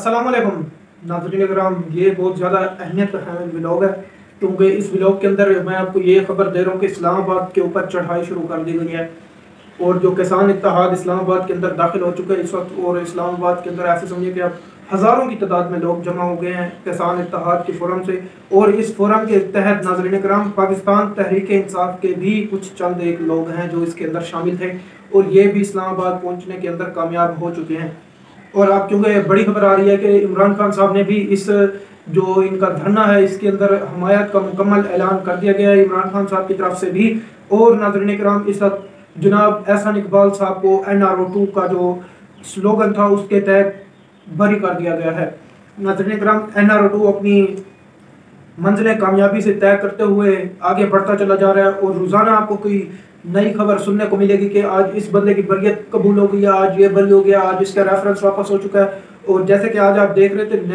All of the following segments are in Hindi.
अस्सलाम वालेकुम नाज़रीन कराम। ये बहुत ज़्यादा अहमियत का हामिल व्लॉग है, क्योंकि इस व्लॉग के अंदर मैं आपको ये खबर दे रहा हूँ कि इस्लामाबाद के ऊपर चढ़ाई शुरू कर दी गई है और जो किसान इत्तेहाद इस्लामाबाद के अंदर दाखिल हो चुके हैं इस वक्त। और इस्लामाबाद के अंदर ऐसे समझिए कि अब हज़ारों की तादाद में लोग जमा हो गए हैं किसान इत्तेहाद के फोरम से। और इस फोरम के तहत नाज़रीन कराम पाकिस्तान तहरीक इंसाफ के भी कुछ चंद एक लोग हैं जो इसके अंदर शामिल थे और ये भी इस्लामाबाद पहुँचने के अंदर कामयाब हो चुके हैं। और अब क्योंकि बड़ी खबर आ रही है कि इमरान खान साहब ने भी इस जो इनका धरना है इसके अंदर हमायत का मुकम्मल ऐलान कर दिया गया है इमरान खान साहब की तरफ से भी। और नाज़रीन कराम इस वक्त जनाब एहसान इकबाल साहब को NRO2 का जो स्लोगन था उसके तहत बरी कर दिया गया है। नाज़रीन कराम NRO2 अपनी मंजिलें कामयाबी से तय करते हुए आगे बढ़ता चला जा रहा है और रोज़ाना आपको कोई नई खबर सुनने को मिलेगी कि आज इस बंदे की बरियत कबूल हो गई है, आज ये बरी हो गया, आज इसका रेफरेंस वापस हो चुका है। और जैसे कि आज आप देख रहे थे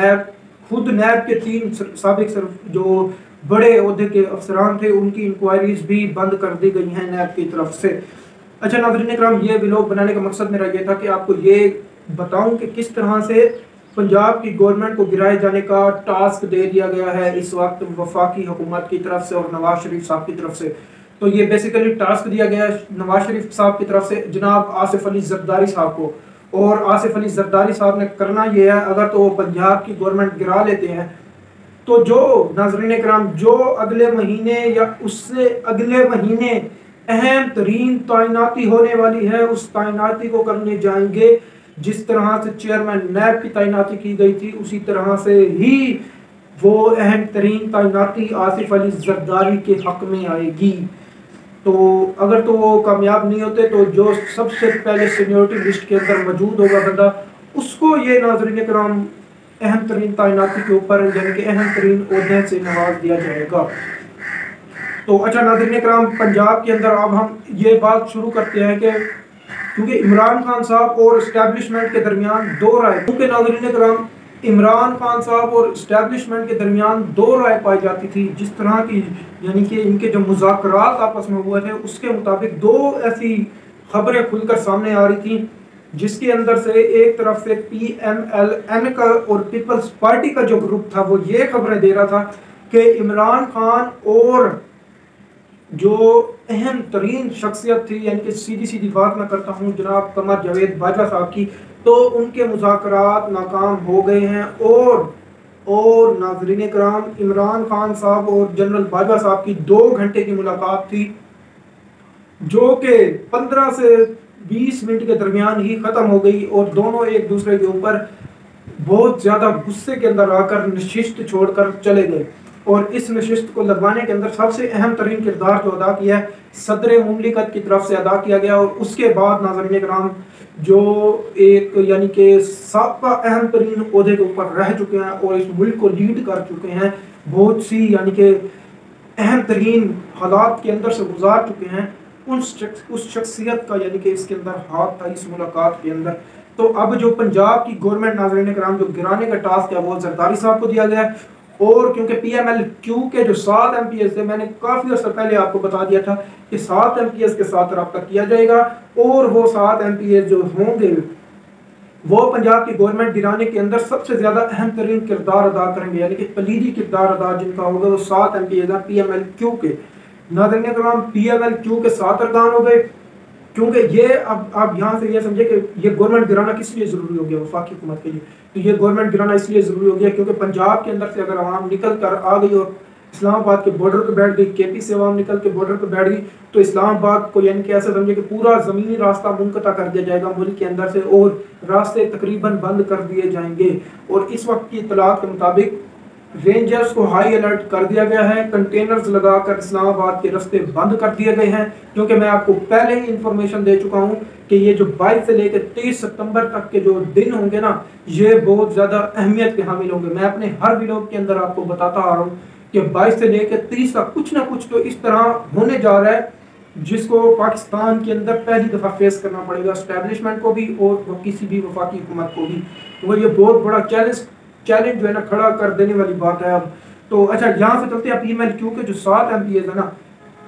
नैब के 3 साबिक जो बड़े ओहदे के अफसरान थे उनकी इंक्वायरीज भी बंद कर दी गई हैं नैब की तरफ से। अच्छा नाज़रीन इकराम, ये व्लॉग बनाने का मकसद मेरा ये था कि आपको ये बताऊं कि किस तरह से पंजाब की गवर्नमेंट को गिराए जाने का टास्क दे दिया गया है इस वक्त वफाकी हुकूमत की तरफ से और नवाज शरीफ साहब की तरफ से। तो ये बेसिकली टास्क दिया गया है नवाज शरीफ साहब की तरफ से जनाब आसिफ अली जरदारी साहब को। और आसिफ अली जरदारी साहब ने करना ये है, अगर तो वो पंजाब की गवर्नमेंट गिरा लेते हैं तो जो नाज़रीन इकराम जो अगले महीने या उससे अगले महीने अहम तरीन तैनाती होने वाली है उस तैनाती को करने जाएंगे। जिस तरह से चेयरमैन नैब की तैनाती की गई थी उसी तरह से ही वो अहम तरीन तैनाती आसिफ अली जरदारी के हक में आएगी। तो अगर तो वो कामयाब नहीं होते तो जो सबसे पहले सीनियरिटी लिस्ट के अंदर मौजूद होगा बंदा उसको ये नाज़रीन कराम अहम तरीन तैनाती के ऊपर यानी कि अहम तरीन ओहदे से नवाज दिया जाएगा। तो अच्छा नाज़रीन कराम, पंजाब के अंदर अब हम ये बात शुरू करते हैं कि क्योंकि इमरान खान साहब और इस्टेब्लिशमेंट के दरमियान दो राय, क्योंकि नाज़रीन कराम इमरान खान साहब और इस्टेब्लिशमेंट के दरमियान दो राय पाई जाती थी जिस तरह की यानी कि इनके जो मुज़ाकरात आपस में हुए थे उसके मुताबिक दो ऐसी खबरें खुलकर सामने आ रही थी जिसके अंदर से एक तरफ से PMLN का और पीपल्स पार्टी का जो ग्रुप था वो ये खबरें दे रहा था कि इमरान खान और जो अहम तरीन शख्सियत थी यानी कि सीधी सीधी बात मैं करता हूँ जनाब कमर जावेद बाजवा साहब की, तो उनके मुज़ाकरात नाकाम हो गए हैं। और नाज़रीन कराम इमरान खान साहब और जनरल बाजवा साहब की 2 घंटे की मुलाकात थी जो कि 15 से 20 मिनट के दरमियान ही ख़त्म हो गई और दोनों एक दूसरे के ऊपर बहुत ज़्यादा गुस्से के अंदर आकर नशिस्त छोड़कर चले गए। और इस नशिस्त को लगवाने के अंदर सबसे अहम तरीन किरदार जो अदा किया है सदर मुमलिकत की तरफ से अदा किया गया। और उसके बाद नाज़रीन कराम जो एक यानी कि साबका अहम तरीन ओहदे के ऊपर रह चुके हैं और इस मुल्क को लीड कर चुके हैं, बहुत सी यानी कि अहम तरीन हालात के अंदर से गुजार चुके हैं, उस शख्सियत का यानी कि इसके अंदर हाथ था इस मुलाकात के अंदर। तो अब जो पंजाब की गवर्नमेंट नाज़रीन कराम जो गिराने का टास्क है वो जरदारी साहब को दिया गया है। और क्योंकि PMLQ के जो 7 MPs थे मैंने काफ़ी अर्सा पहले आपको बता दिया था कि 7 MPs के साथ रब्ता किया जाएगा और वो 7 MPs जो होंगे वो पंजाब की गवर्नमेंट गिराने के अंदर सबसे ज़्यादा अहम तरीन किरदार अदा करेंगे यानी कि कलीदी किरदार अदा जिनका होगा वो 7 MPs हैं PMLQ के। नाज़रीन कराम PMLQ के 7 अरकान हो गए, क्योंकि ये अब आप यहाँ से ये समझे कि ये गवर्नमेंट गिराना किस लिए ज़रूरी हो गया वफाकी हुकूमत के लिए। तो ये गवर्नमेंट गिराना इसलिए ज़रूरी हो गया क्योंकि पंजाब के अंदर से अगर आवाम निकल कर आ गई और इस्लामाबाद के बॉर्डर पर बैठ गई, KP से आवाम निकल के बॉर्डर पर बैठ गई तो इस्लामाबाद को यानी कि ऐसा समझे कि पूरा ज़मीनी रास्ता मुनक़ता कर दिया जाएगा मुल्क के अंदर से और रास्ते तकरीबन बंद कर दिए जाएंगे। और इस वक्त की इत्तलात के मुताबिक रेंजर्स को हाई अलर्ट कर दिया गया है, कंटेनर्स लगाकर इस्लामाबाद के रास्ते बंद कर दिए गए हैं। क्योंकि मैं आपको पहले ही इंफॉर्मेशन दे चुका हूं कि ये जो 22 से लेकर 30 सितंबर तक के जो दिन होंगे ना ये बहुत ज़्यादा अहमियत के हामिल होंगे। मैं अपने हर व्लॉग के अंदर आपको बताता आ रहा हूँ कि 22 से लेकर 30 तक कुछ ना कुछ तो इस तरह होने जा रहा है जिसको पाकिस्तान के अंदर पहली दफ़ा फेस करना पड़ेगा इस्टेब्लिशमेंट को भी और किसी भी वफाकी हुकूमत को भी। तो ये बहुत बड़ा चैलेंज जो है ना खड़ा कर देने वाली बात है अब। तो अच्छा यहाँ से चलते हैं PMLQ के जो 7 MPs है ना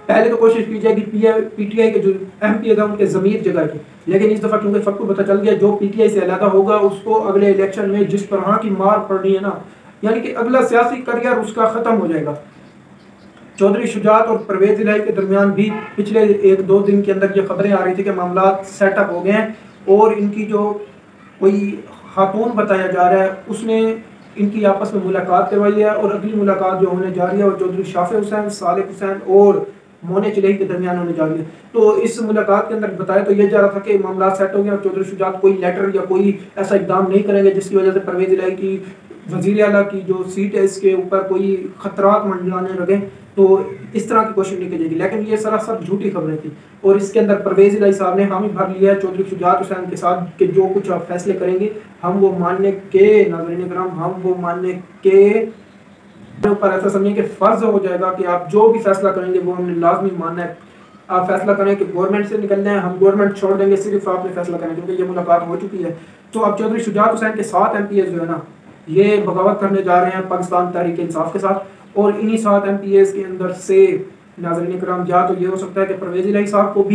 पहले तो कोशिश की जाएगी पीटीआई के जो एमपी है उनके ज़मीर जगह की, लेकिन इस दफ़ा क्योंकि सबको पता चल गया जो पीटीआई से अलहदा होगा उसको अगले इलेक्शन में जिस तरह की मार पड़नी है ना, यानी कि अगला सियासी करियर उसका ख़त्म हो जाएगा। चौधरी शुजात और परवेज इलाही के दरमियान भी पिछले 1-2 दिन के अंदर ये खबरें आ रही थी कि मामला सेटअप हो गए हैं और इनकी जो कोई खातून बताया जा रहा है उसने इनकी आपस में मुलाकात करवाई है और अगली मुलाकात जो होने जा रही है और चौधरी शाफे हुसैन, सालिक हुसैन और मोने चिलही के दरमियान होने जा रही है। तो इस मुलाकात के अंदर बताया तो ये जा रहा था कि मामला सेट हो गया और चौधरी शुजात कोई लेटर या कोई ऐसा इकदाम नहीं करेंगे जिसकी वजह से परवेज इलाही की वज़ीर आला की जो सीट है इसके ऊपर कोई खतरात मंडराने लगे, तो इस तरह की कोशिश नहीं की जाएगी। लेकिन ये सरासर झूठी खबरें थी और इसके अंदर परवेज इलाही साहब ने हामी भर लिया है चौधरी शुजात हुसैन के साथ कि जो कुछ आप फैसले करेंगे हम वो मानने के, नाज़रीन किराम, हम वो मानने के ऊपर ऐसा समझिए कि फ़र्ज हो जाएगा कि आप जो भी फैसला करेंगे वो हमने लाजमी मानना है। आप फैसला करें कि गवर्नमेंट से निकलना है, हम गवर्नमेंट छोड़ देंगे, सिर्फ आपने फैसला करें क्योंकि ये मुलाकात हो चुकी है। तो अब चौधरी शुजात हुसैन के 7 MPs जो है ना ये बगावत करने जा रहे हैं पाकिस्तान तहरीक इंसाफ के साथ और इन्हीं 7 MPs के अंदर से नाज़रीन किराम या तो ये हो सकता है कि परवेज इलाही साहब को भी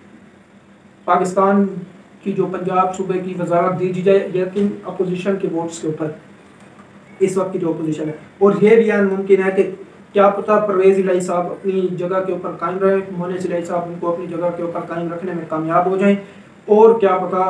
पाकिस्तान की जो पंजाब सूबे की वजारत दी जाए, लेकिन अपोजिशन के वोट्स के ऊपर इस वक्त की जो अपोजिशन है। और ये भी मुमकिन है कि क्या पता परवेज इलाही साहब अपनी जगह के ऊपर कायम रहे, मोने इलाही साहब उनको अपनी जगह के ऊपर कायम रखने में कामयाब हो जाएं और क्या पता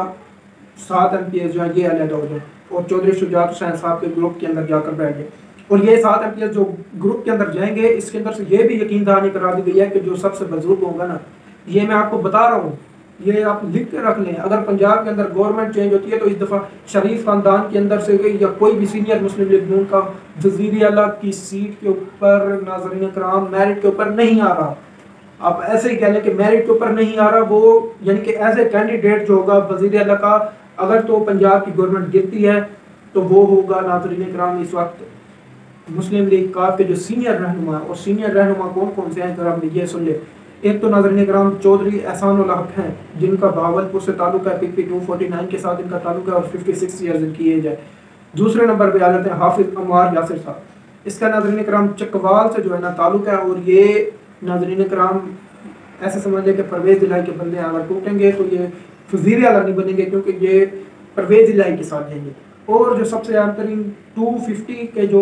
7 MPs जो है ये अलग हो जाए और चौधरी शुजात हुसैन साहब के ग्रुप के अंदर जाकर बैठ गए। और ये 7 MPs जो ग्रुप के अंदर जाएंगे इसके अंदर से ये भी यकीन दहानी करा दी गई है कि जो सबसे बुजुर्ग होगा ना, ये मैं आपको बता रहा हूँ, ये आप लिख के रख लें, अगर पंजाब के अंदर गवर्नमेंट चेंज होती है तो इस दफ़ा शरीफ खानदान के अंदर से या कोई भी सीनियर मुस्लिम लीग नून का वज़ीर आला की सीट के ऊपर नाज़रीन कराम मेरिट के ऊपर नहीं आ रहा। आप ऐसे ही कह लें कि मेरिट के ऊपर नहीं आ रहा, वो यानी कि एज ए कैंडिडेट जो होगा वज़ीर आला का, अगर तो पंजाब की गवर्नमेंट गिरती है तो वो होगा नाज़रीन कराम इस वक्त मुस्लिम लीग काफ के जो सीनियर रहनुमा, और सीनियर रहनुमा कौन कौन से हैं अगर आप ये सुन ले। एक तो नाज़रीन कराम चौधरी एहसानुल हक हैं जिनका भावलपुर से ताल्लुक है, PP 249 के साथ इनका ताल्लुक है और 56 ईयर्स इनकी एज है। दूसरे नंबर पे आ जाते हैं हाफिज अम्मार यासिर साहब, इसका नाज़रीन कराम चकवाल से जो है ना ताल्लुक है और ये नाज़रीन कराम ऐसे समझ लें कि परवेज इलाही के बंदे अगर टूटेंगे तो ये वज़ीर आला नहीं बनेंगे क्योंकि ये परवेज इलाही के साथ जाएंगे। और जो सबसे आम तरीन 250 के जो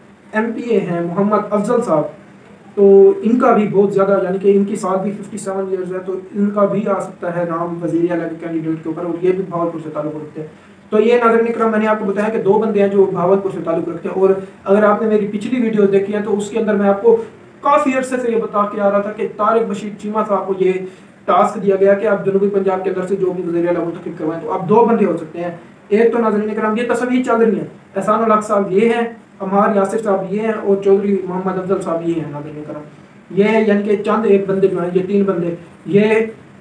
MPA हैं मोहम्मद अफजल साहब, तो इनका भी बहुत ज़्यादा यानी कि इनकी साल भी 57 ईयर्स है, तो इनका भी आ सकता है नाम वज़ीर आला के कैंडिडेट के ऊपर और ये भी भावलपुर से ताल्लुक़ रखते हैं। तो ये नाज़रीन इकराम मैंने आपको बताया कि 2 बंदे हैं जो भावलपुर से ताल्लुक़ रखते हैं। और अगर आपने मेरी पिछली वीडियो देखी है तो उसके अंदर मैं आपको काफ़ी अरसे से ये बता के आ रहा था कि तारिक बशीर चीमा साहब को ये टास्क दिया गया कि आप जनूबी पंजाब के अंदर से जो भी वज़ीर आला मुंतखब करवाएं, तो आप 2 बंदे हो सकते हैं। एक तो नाज़रीन इकराम ये तस्वीर चल रही है, एहसानुल हक साहब ये हैं, अम्मार यासिर साहब ये हैं और चौधरी मोहम्मद अफजल साहब ये हैं। नाज़रीन इकराम ये यानी कि चंद एक बंदे जो हैं, ये 3 बंदे ये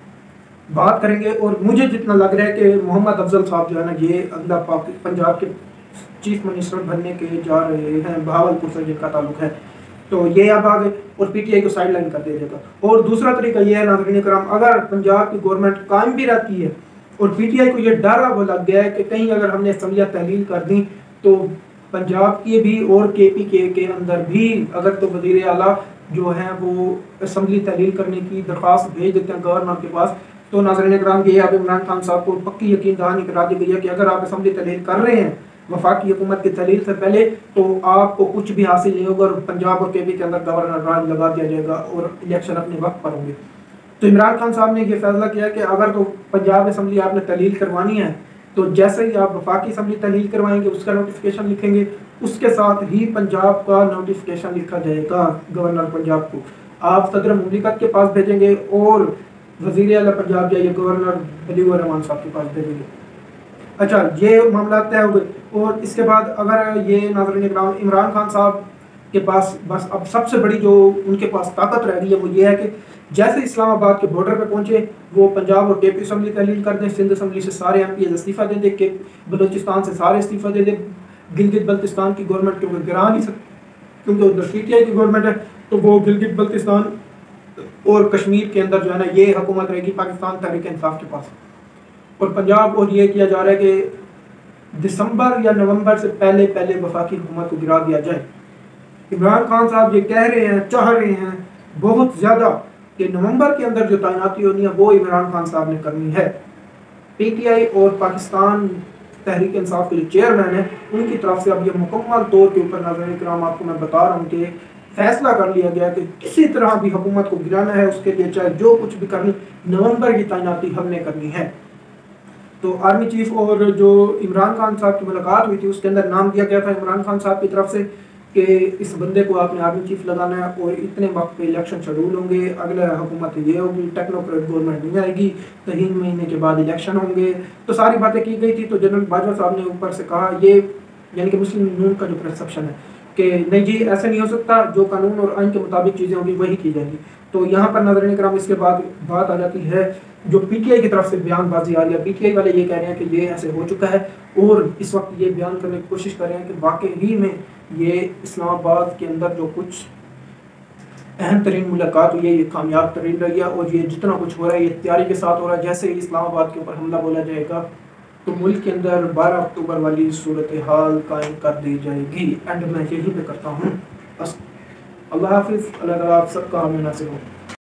बात करेंगे। और मुझे जितना लग रहा है कि मोहम्मद अफजल साहब जो है ना ये अगला पंजाब के चीफ मिनिस्टर बनने के जा रहे हैं, भावलपुर से जिनका ताल्लुक है, तो ये अब आ गए और PTI को साइड लाइन कर दे देगा। और दूसरा तरीका ये है नाज़रीन कराम, अगर पंजाब की गवर्नमेंट कायम भी रहती है और PTI को ये डर वो लग गया है कि कहीं अगर हमने असम्बलियाँ तहलील कर दी तो पंजाब की भी और KPK के अंदर भी अगर तो वज़ीर आला जो हैं वो असम्बली तहलील करने की दरख्वास्त भेज देते हैं गवर्नर के पास, तो नाज़रीन कराम ये अब इमरान खान साहब को पक्की यकीन दहानी करा दी गई है कि अगर आप असम्बली तहलील कर रहे हैं वफाकी हुकूमत की तहलील से पहले तो आपको कुछ भी हासिल नहीं होगा और पंजाब और KP के अंदर गवर्नर राज लगा दिया जाएगा और इलेक्शन अपने वक्त पर होंगे। तो इमरान खान साहब ने यह फैसला किया कि अगर तो पंजाब असम्बली आपने तहलील करवानी है तो जैसे ही आप वफाकी असम्बली तहलील करवाएंगे उसका नोटिफिकेशन लिखेंगे, उसके साथ ही पंजाब का नोटिफिकेशन लिखा जाएगा गवर्नर पंजाब को, आप सदर मुमलिकत के पास भेजेंगे और वज़ीर आला पंजाब जाइए गवर्नर वलीउर रहमान साहब के पास भेजेंगे। अच्छा, ये मामला तय हो गए। और इसके बाद अगर ये नाज़रीन इमरान खान साहब के पास बस अब सबसे बड़ी जो उनके पास ताकत रह गई है वो ये है कि जैसे इस्लामाबाद के बॉर्डर पे पहुंचे वो पंजाब और KP असम्बली तहलील कर दें, सिंध असम्बली से सारे MPs इस्तीफ़ा दे दें, कि बलूचिस्तान से सारे इस्तीफ़ा दे दें, गिलगित बल्तिस्तान की गवर्नमेंट को गिरा नहीं सकते क्योंकि उधर PTI की गवर्नमेंट है, तो वो गिलगित बल्तिस्तान और कश्मीर के अंदर जो है ना ये हुकूमत रहेगी पाकिस्तान तहरीक इंसाफ के पास। और पंजाब और ये किया जा रहा है कि दिसंबर या नवंबर से पहले पहले वफाकी हुकूमत को गिरा दिया जाए। इमरान खान साहब ये कह रहे हैं, चाह रहे हैं, बहुत ज़्यादा कि नवंबर के अंदर जो तैनाती होनी है वो इमरान खान साहब ने करनी है। पीटीआई और पाकिस्तान तहरीक इंसाफ के जो चेयरमैन है उनकी तरफ से अब ये मुकम्मल तौर के ऊपर नाज़रीन किराम आपको मैं बता रहा हूँ कि फैसला कर लिया गया कि किसी तरह भी हुकूमत को गिराना है, उसके लिए चाहे जो कुछ भी करनी, नवंबर की तैनाती हमने करनी है। तो आर्मी चीफ और जो इमरान खान साहब की मुलाकात हुई थी उसके अंदर नाम दिया गया था इमरान खान साहब की तरफ से कि इस बंदे को आपने आर्मी चीफ लगाना है और इतने वक्त पे इलेक्शन शेड्यूल होंगे, अगले हुकूमत ये होगी, टेक्नोक्रेट गवर्नमेंट नहीं आएगी, 3 महीने के बाद इलेक्शन होंगे। तो सारी बातें की गई थी। तो जनरल बाजवा साहब ने ऊपर से कहा, ये यानी कि मुस्लिम नून का जो परसेप्शन है कि नहीं जी ऐसा नहीं हो सकता, जो कानून और आइन के मुताबिक चीज़ें होंगी वही की जाएंगी। तो यहाँ पर नाज़रीन किराम इसके बाद बात आ जाती है जो पीटीआई की तरफ से बयानबाजी आ रही है। पीटीआई वाले ये कह रहे हैं कि ये ऐसे हो चुका है और इस वक्त ये बयान करने की कोशिश कर रहे हैं कि वाकई ही में ये इस्लामाबाद के अंदर जो कुछ अहम तरीन मुलाकात हुई है ये कामयाब तरीन रही है और ये जितना कुछ हो रहा है ये तैयारी के साथ हो रहा है। जैसे ही इस्लामाबाद के ऊपर हमला बोला जाएगा तो मुल्क के अंदर 12 अक्टूबर वाली सूरत हाल कायम कर दी जाएगी। एंड मैं यही पे करता हूँ बस। अल्लाह हाफिज़। अल्लाह ताला आप सबका हमें नासिर हो।